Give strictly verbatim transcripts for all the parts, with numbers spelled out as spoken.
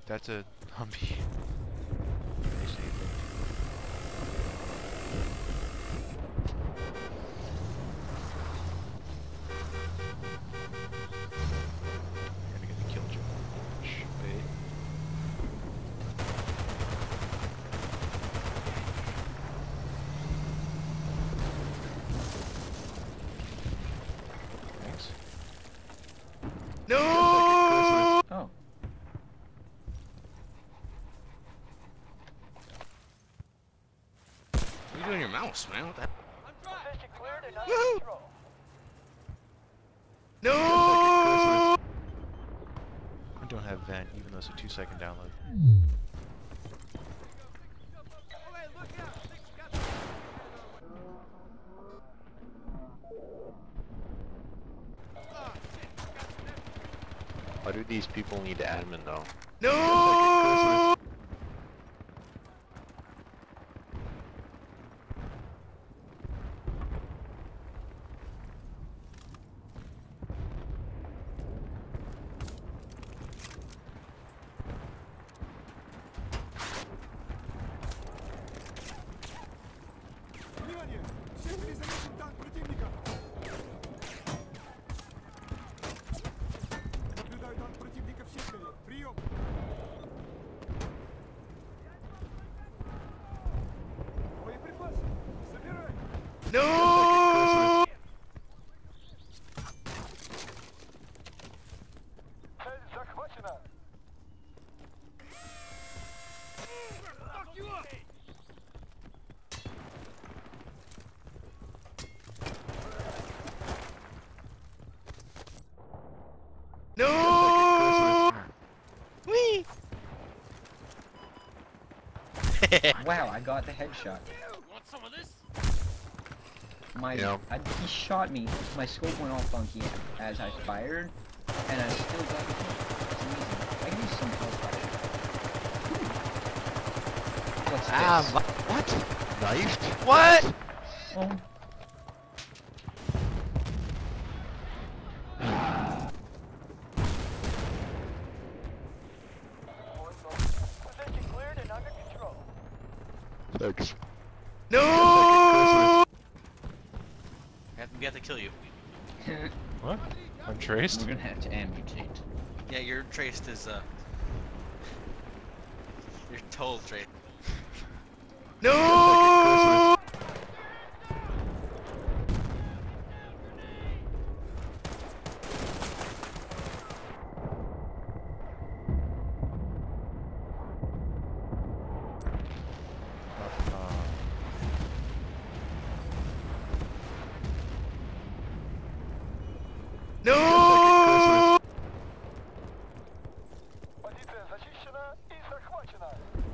That's a Humvee. Gonna get the kill jump. Wait. Thanks. No! Oh. What are you doing your mouse, man? What the heck? Woohoo! No! I don't have vent, even though it's a two second download. Why do these people need admin though? No! Внимание! В секторе замечен танк противника! Наблюдаю танк противника в секторе. Прием! Боеприпасы! Забирай! No! Цель захвачена! No! Whee! Wow, I got the headshot. Want some of this? My, Yeah. I, he shot me. My scope went all funky as I fired, and I still got the kill. It's amazing. I can use some health fire. What's Ah, this? what? Knifed? What? Oh. Position cleared and under control. Thanks. No! We have, we have to kill you. What? I'm traced? We're gonna have to amputate. Yeah, you're traced as uh. You're total traced. No! No! Позиция зачищена и захвачена.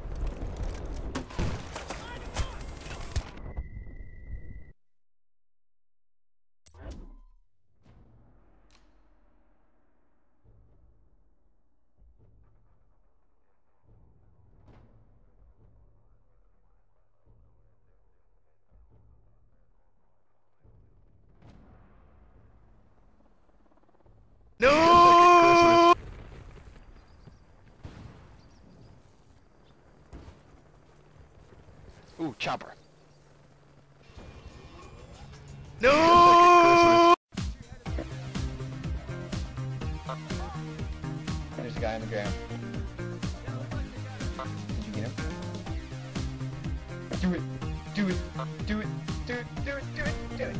No! Ooh, chopper. No! There's a guy on the ground. Did you get him? Do it! Do it! Do it! Do it! Do it! Do it! Do it!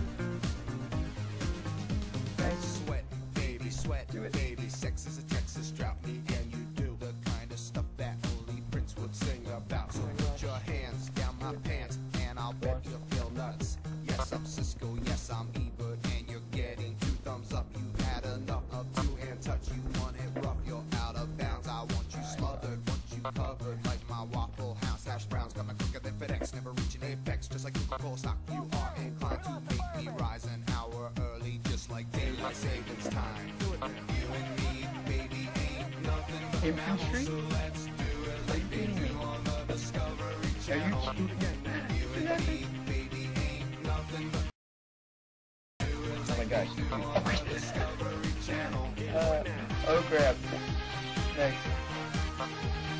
Sweat, baby, sweat, Do it. baby. Sex is a Texas drought. Me and you do the kind of stuff that only Prince would sing about. So put your hands down my pants, and I'll bet you'll feel nuts. Yes, I'm Cisco. Yes, I'm Ebert, and you're getting two thumbs up. You've had enough of two-hand touch. You want it rough, you're out of bounds. I want you smothered, want you covered like my Waffle House hash browns. Coming quicker than FedEx, never reaching apex. Just like Coca-Cola stock, you are inclined to make me rise an hour early, just like daylight savings time. Do it, man. You and me, baby, ain't nothing but Infantry? so let's do it like they do on the Discovery Are you Channel. shooting at that? You and me, baby, ain't nothing but Oh my gosh. Discovery Channel. Uh, oh crap. Nice.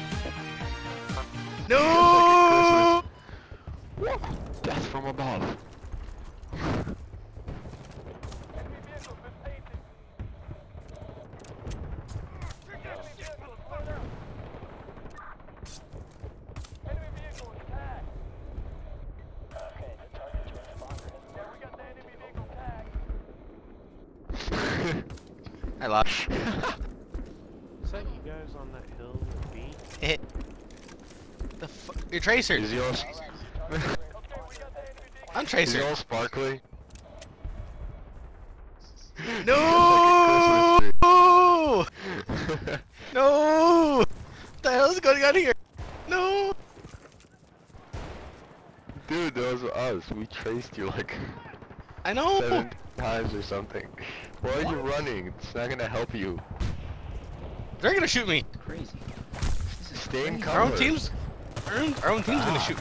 No! What? Death from above. Enemy vehicles been painted. Enemy vehicles further. Enemy vehicle is tagged. Okay, the target's responder. Yeah, we got the enemy vehicle tagged. I lost. Is that you guys on that hill with me? Hit. The fu- You're Tracer. Is he all, Okay, we got the enemy vehicle. I'm is he Tracer. all sparkly? No! No! What the hell is going on here? No! Dude, that was us. We traced you like I know! seven times or something. Why are you running? It's not gonna help you. They're gonna shoot me. Crazy. This is Stay in crazy. cover. Our own team's. Our own, our own team's gonna shoot.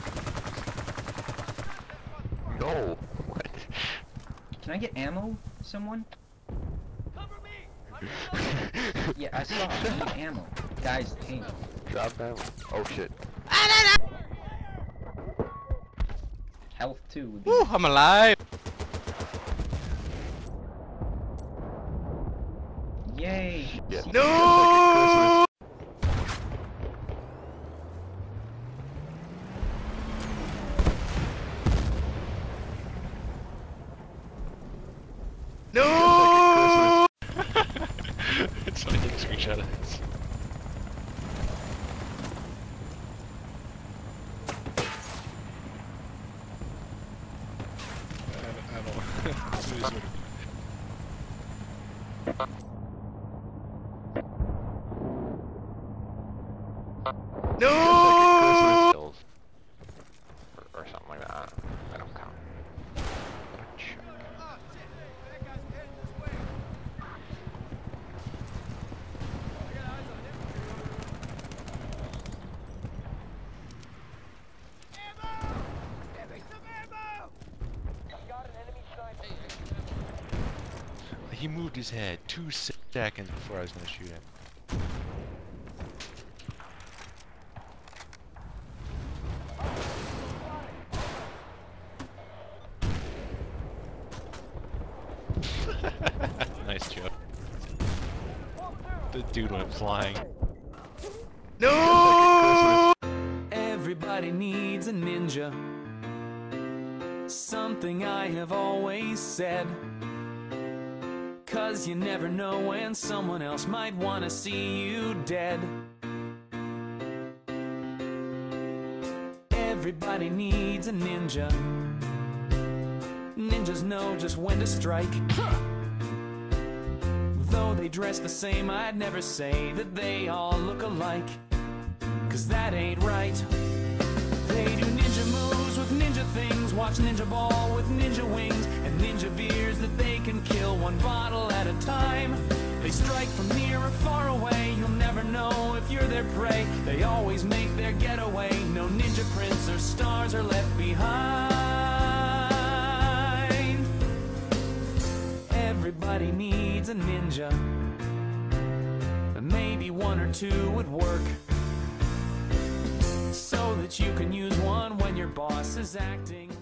No. What? Can I get ammo, someone? Cover me! Yeah, I saw. I need ammo. Guys, tank. Drop ammo. Oh shit. Health too would be. Woo, I'm alive. Yay! Yeah. No! No! It's funny, take a screenshot of this. I don't know. This is what it- No! Kills. Or, or something like that. I don't count. Check. Got an enemy sniper. He moved his head two seconds before I was gonna shoot him. Nice joke. The dude went flying. No! Everybody needs a ninja. Something I have always said. Cause you never know when someone else might wanna see you dead. Everybody needs a ninja. Ninjas know just when to strike. Though they dress the same, I'd never say that they all look alike. Cause that ain't right. They do ninja moves with ninja things. Watch ninja ball with ninja wings. And ninja beers that they can kill one bottle at a time. They strike from near or far away. You'll never know if you're their prey. They always make their getaway. No ninja prints or stars are left behind. Everybody needs a ninja. Maybe one or two would work. So that you can use one when your boss is acting